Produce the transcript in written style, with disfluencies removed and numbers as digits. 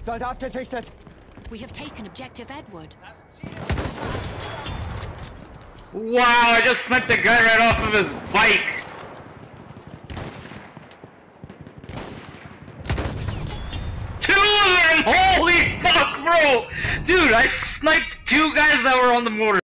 Soldat gesichtet! We have taken objective Edward. Wow, I just sniped a guy right off of his bike! Two of them! Holy fuck, bro! Dude, I sniped two guys that were on the motor.